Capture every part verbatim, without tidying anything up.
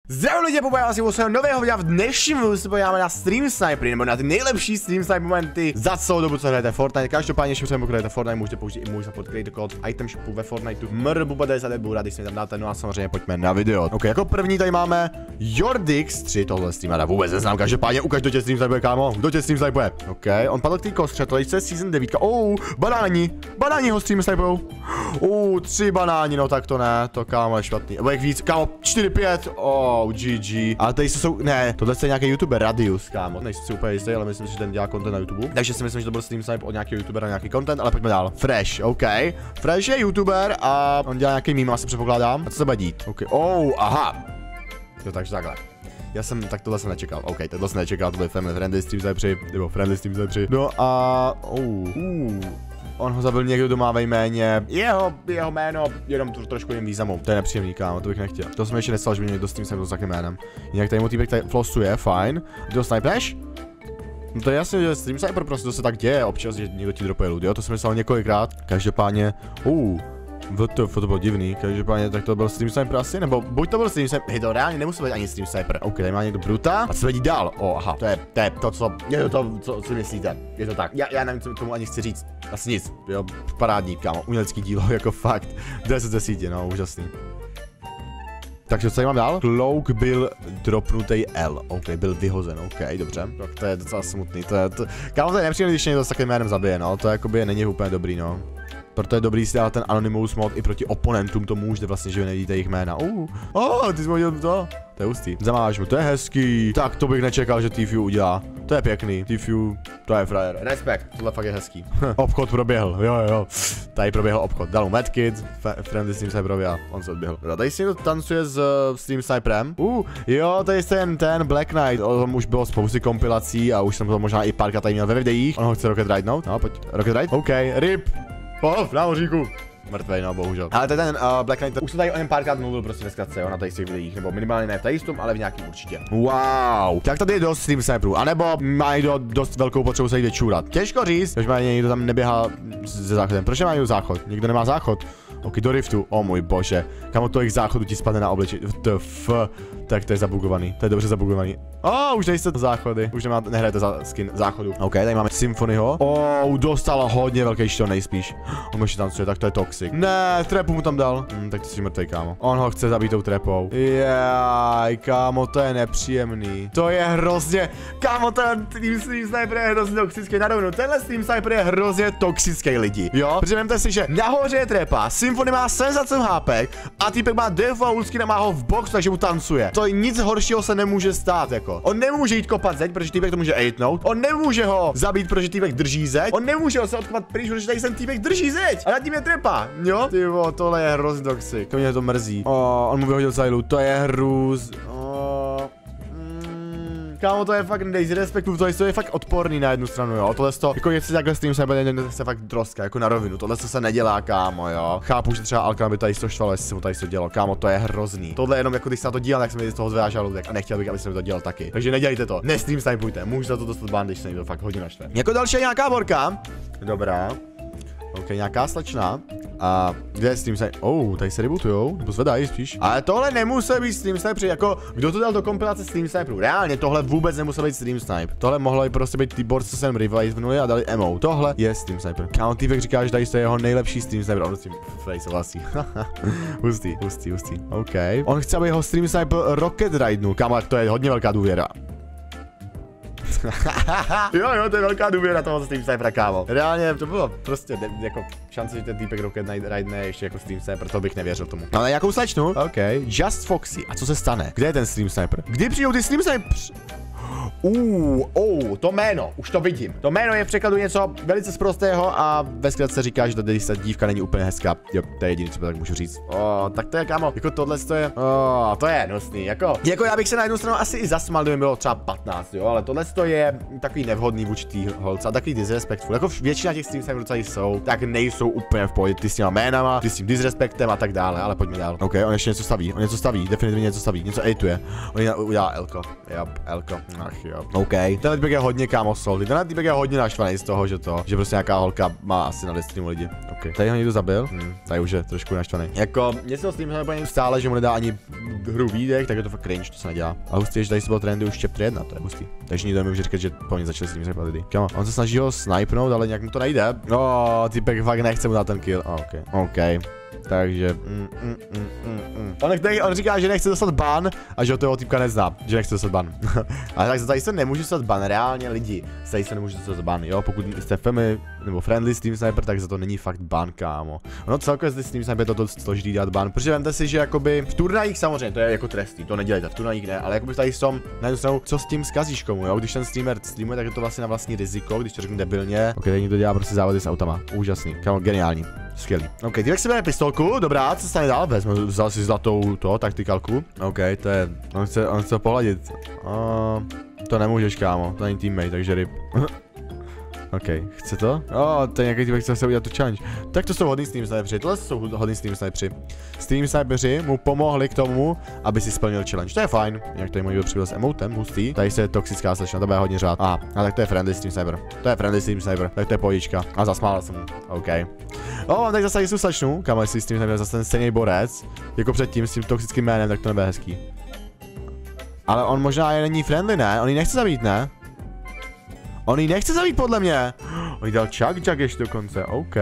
Zdravím lidi, pobavím vás u svého nového videa. V dnešním videu se podíváme na stream snipery, nebo na ty nejlepší stream sniper momenty za celou dobu, co hrajete Fortnite. Každopádně, když chceme hrajete Fortnite, můžete použít i můj support creator code v item shopu ve Fortniteu. mrbuba deset budu rád, když si mi tam dáte. No a samozřejmě pojďme na video. Ok, jako první tady máme Jordix tři, tohle streamera vůbec neznám. Každopádně ukaž, kdo tě stream snipuje, kámo. Kdo tě stream snipuje? Ok, on padl k té kostře, to je season devět. Oh, banáni, banáni ho stream snipujou. Oh, tři banáni, no tak to ne, to kámo je špatný. Nebo jak víc, kámo, čtyři pět. Oh, G G. Ale tady jsou, ne, tohle je nějaký youtuber, Radius, kámo. Nejsem si úplně jistý, ale myslím si, že ten dělá content na YouTube. Takže si myslím, že to byl stream snipe od nějakého youtubera, nějaký content, ale pojďme dál. Fresh, ok. Fresh je youtuber a on dělá nějaký meme, asi předpokládám. A co se bude dít? Ok, oh, aha. Jo, takže takhle. Já jsem, tak tohle jsem nečekal, ok, tohle jsem nečekal, to byl family friendly stream snipe, nebo friendly stream snipe. No a, oh, uh. On ho zabil někdo, kdo má ve jméně jeho, jeho jméno, jenom to trošku jiným významem. To je nepříjemný, kámo, to bych nechtěl. To jsem ještě nestal, že by někdo s tím snipnul s takým jménem. Jinak tady motivek tady flossuje, fajn. Ty ho snipneš? No to je jasně, že stream sniper prostě to se tak děje občas, že někdo ti dropuje loot, jo, to jsem myslel několikrát. Každopádně, uh. V to, to bylo divný, každopádně tak to byl stream sniper asi, nebo buď to byl stream sniper, hej to reálně nemusel být ani stream sniper. Ok, tady má někdo bruta a co vedí dál, o oh, aha, to je, to je to, co, je to to, co si myslíte, je to tak, já, já nevím, co tomu ani chci říct, asi nic, jo, parádní, kámo, umělecký dílo, jako fakt, deset z deseti, no, úžasný. Takže co tady mám dál? Cloak byl dropnutý L. Ok, byl vyhozen, ok, dobře. Tak to je docela smutný, to je, to, kámo, to je nepříjemný, když někdo s takovým jménem zabije, no, to jakoby není úplně dobrý, no. Proto je dobrý si dát ten Anonymous mod i proti oponentům, to můžete vlastně, že vy nevidíte jejich jména. Uh, oh, ty jsi hodil to. To je hustý. Zamáváš mu, to je hezký. Tak to bych nečekal, že Tfue udělá. To je pěkný. Tfue, to je frajer. Respekt, tohle fakt je hezký. Obchod proběhl, jo jo. Tady proběhl obchod. Dal mu medkit, friendly stream sniperovi a on se odběhl. Tady si někdo tancuje s uh, stream sniperem. Uh, jo, tady je ten, ten Black Knight. O tom už bylo spousty kompilací a už jsem to možná i párkrát tady měl ve videích. On ho chce Rocket Ridenout. No, pojď. Rocket Ride? OK, rip. Oh, v námoříku. Mrtvej, no, bohužel. Ale ten uh, Black Knight, už jsem tady o něm párkrát mluvil prostě ve zkratce, jo, na tady těch videích, nebo minimálně ne v tady tom, ale v nějakým určitě. Wow. Tak tady je dost stream sniperů, anebo má někdo dost velkou potřebu se jít vyčůrat. Těžko říct, protože má někdo tam neběhá se záchodem. Proč nemá někdo záchod? Někdo nemá záchod. Ok, do riftu, o oh, můj bože. Kamo tolik záchodu ti spadne na obličej. T f. Tak to je zabugovaný, to je dobře zabugovaný. Oh, už nejste záchody, už nemá, nehrajete za skin záchodu. Ok, tady máme Symfonyho. Oh, dostal hodně velký šton nejspíš. On ještě tancuje, tak to je toxic. Ne, trepu mu tam dal. Hm, tak to si mrtvej, kámo. On ho chce zabít tou trepou. Jaj, kámo, to je nepříjemný. To je hrozně, kámo, ten Stream Sniper je hrozně toxický. Na rovinu, tenhle Stream Sniper je hrozně toxický lidi. Jo, protože vemte si, že nahoře je trepa, Symfony má sedmdesát hápek a týpek má default skin a má ho v box, takže mu tancuje. To nic horšího se nemůže stát, jako. On nemůže jít kopat zeď, protože týpek to může aitnout. On nemůže ho zabít, protože týpek drží zeď. On nemůže ho se odkopat pryč, protože tady ten týpek drží zeď. A nad tím je trepa, jo? Ty vo, tohle je hrozně toxic. To mě to mrzí. Oh, on mu vyhodil celý loot, to je hrůz. Oh. Mm. Kámo, to je fakt Daisy respektu, to je, to je fakt odporný na jednu stranu, jo. Tohle to, jako jestli takhle stream se bude, se fakt droska, jako na rovinu. Tohle to se nedělá, kámo, jo. Chápu, že třeba Alkan by tady to štvalo, jestli se mu tady to dělo. Kámo, to je hrozný. Tohle jenom jako když se na to díval, tak jsem mi z toho zvedal žaludek a nechtěl bych, aby se mi to dělal taky. Takže nedělejte to. Nestream snipujte. Můžete to dostat ban, když se mi to fakt hodně naštve. Jako další je nějaká borka. Dobrá. Ok, nějaká slečna. A kde je stream sniper? Oh, tady se rebutujou, nebo zvedají spíš. Ale tohle nemusel být stream sniper, jako kdo to dal do kompilace stream sniperů? Reálně tohle vůbec nemusel být stream sniper. Tohle mohlo i prostě být ty borci, co jsem revivenuli a dali emo. Tohle je stream sniper. Kámo, týpek říká, že tady je jeho nejlepší stream sniper. On s tím face souhlasí. hustý, hustý, hustý. OK. On chce, aby jeho stream sniper Rocket Ridenul. Kámo, tak to je hodně velká důvěra. jo, jo, to je velká důvěra toho stream snipera, kámo. Reálně to bylo prostě ne, jako šance, že ten týpek Rocket Ride ne ještě jako stream sniper, to bych nevěřil tomu. Ale jakou slečnu? OK, Just Foxy. A co se stane? Kde je ten stream sniper? Kdy přijdou ty stream snipers? Uh, oh, to jméno, už to vidím. To jméno je v překladu něco velice sprostého a ve zkratce říká, že tady ta dívka není úplně hezká. Jo, to je jediný, co tak můžu říct. Oh, tak to je, kámo, jako tohle to je, oh, to je hnusný, jako. Jako já bych se na jednu stranu asi i zasmal, kdyby bylo třeba patnáct, jo, ale tohle to je takový nevhodný vůči tý holce a takový disrespectful. Jako většina těch stream sniperů, co tady jsou, tak nejsou úplně v pohodě, ty s těma jménama, ty s tím disrespektem a tak dále, ale pojďme dál. OK, on ještě něco staví, on něco staví, definitivně něco staví, něco aituje. On udělá Elko. Yep, Elko. Ach jo, OK. Tenhle týpek je hodně kámo soldy, tenhle týpek je hodně naštvaný z toho, že to, že prostě nějaká holka má asi na streamu lidi. OK. Tady ho někdo zabil? Hm, tady už je trošku naštvaný. Jako, mě se to stream úplně stále, že mu nedá ani hru výdech, tak je to fakt cringe, to se nedělá. A hustý je, že tady se byl trendy už chapter jedna, to je hustý. Takže nikdo mi může říkat, že po něj začali stream zapad lidi. Kámo, on se snaží ho snipnout, ale nějak mu to nejde. No, týpek fakt nechce mu dát ten kill. Oh, OK. OK. Takže, mm, mm, mm, mm, mm. On, nech, on říká, že nechce dostat ban a že ho toho týpka nezná, že nechce dostat ban. Ale tak tady se nemůže dostat ban, reálně lidi, tady se nemůže dostat ban, jo, pokud jste family nebo friendly Steam Sniper, tak za to není fakt ban, kámo. Ono celkově zde Steam Sniper je to dost složitý dát ban, protože vemte si, že jakoby v turnajích samozřejmě, to je jako trestný, to nedělejte, v turnajích ne, ale jakoby tady jsou, na jednu stranu, co s tím zkazíš komu, jo, když ten streamer streamuje, tak je to vlastně na vlastní riziko, když to řeknu debilně. Ok, tady někdo dělá prostě závody s autama, úžasný, kámo, geniální. Skvělý. OK, týpek si bere pistolku, dobrá, co se stane dál? Vezmu, vzal si zlatou to, taktikalku. OK, to je, on chce, on chce pohladit. Uh, to nemůžeš, kámo, to není teammate, takže ryb. OK, chce to? Oh, to je nějaký týpek, chce se udělat tu challenge. Tak to jsou hodný Steam Sniperi, tohle jsou hodný Steam Sniperi. Steam Sniperi mu pomohli k tomu, aby si splnil challenge, to je fajn. Jak tady můj byl přibyl s emotem, hustý. Tady se je toxická slečna, to bude hodně řád. Aha, a tak to je friendly Steam Sniper. To je friendly Steam Sniper, tak to je pohodička. A zasmál jsem mu, OK. O, oh, tak zase jistou slečnu, kam si s tím nebyl zase ten stejný borec, jako předtím s tím toxickým jménem, tak to nebude hezký. Ale on možná je není friendly, ne? On ji nechce zabít, ne? On ji nechce zabít podle mě. On jí dal čak, čak ještě dokonce, OK.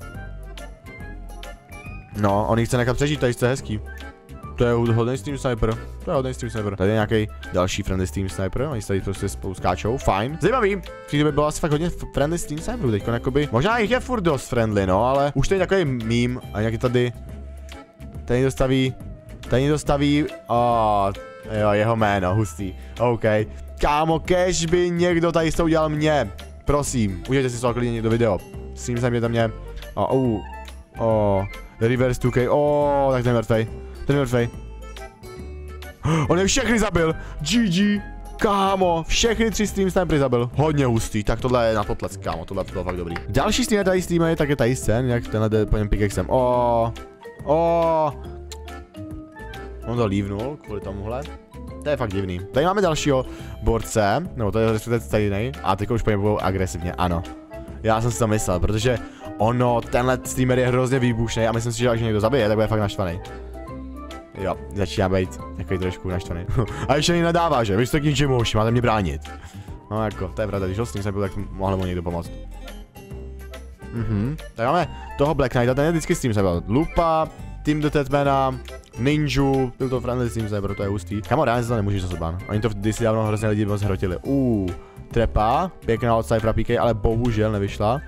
No, on ji chce nechat přežít, tady jste hezký. To je hodný Steam Sniper, to je hodný Steam Sniper. Tady je nějaký další friendly Steam Sniper, oni se tady prostě spolu skáčou, fajn. Zajímavý, v té době bylo asi fakt hodně friendly Steam Sniperů, teďko jakoby, možná jich je furt dost friendly, no, ale už tady takový meme, a nějaký tady, tady někdo staví, tady někdo staví, oh, jo, jeho jméno, hustý, OK. Kámo, kež by někdo tady to udělal mě, prosím, užijte si to klidně někdo video, Steam Sniper tam mě, oh, oh, oh, reverse two K, oh, tak ten mrtvej. Ten je mrtvej. On je všechny zabil. G G. Kámo, všechny tři Steam Snipery zabil. Hodně hustý, tak tohle je na potlesk, kámo, tohle bylo fakt dobrý. Další streamer tady streamer, tak je tady scén, jak tenhle jde po něm pickaxem. O, o. On to lívnul kvůli tomuhle. To je fakt divný. Tady máme dalšího borce, nebo to je stejný, a teď už po něm budou agresivně, ano. Já jsem si to myslel, protože ono, tenhle streamer je hrozně výbušný a myslím si, že až někdo zabije, tak bude fakt naštvaný. Jo, začíná být takový trošku naštvaný. A ještě mi nadává, že? Vy jste k ničemu už, máte mě bránit. No jako, to je pravda, když ho s ním jsem byl, tak mohl mu někdo pomoct. Mhm, tak máme toho Black Knighta, ten je vždycky s tím jsem byl. Lupa, Team the Tatmana, Ninju, byl to friendly s tím jsem, to je hustý. Kamo, reálně se to nemůžeš zase ban. Oni to kdysi dávno hrozně lidi moc hrotili. Uuu, trepa, pěkná od Cyphera P K, ale bohužel nevyšla.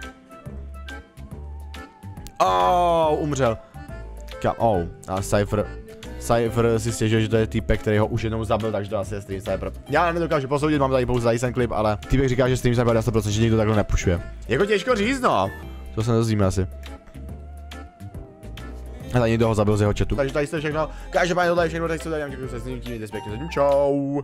Oh, umřel. Kam, oh, a Cypher. Cypher si stěžuje, že to je týpek, který ho už jednou zabil, takže to asi je Steam Sniper. Já nedokážu posoudit, mám tady pouze ten klip, ale týpek říká, že Steam Sniper dá sto procent, že nikdo takhle nepušuje. Jako těžko říct, no. To se nedozvíme asi. A tady někdo ho zabil z jeho chatu. Takže tady jste všechno. Každopádně tohle je všechno, tak se tady děkuji se s ním, tím, čau.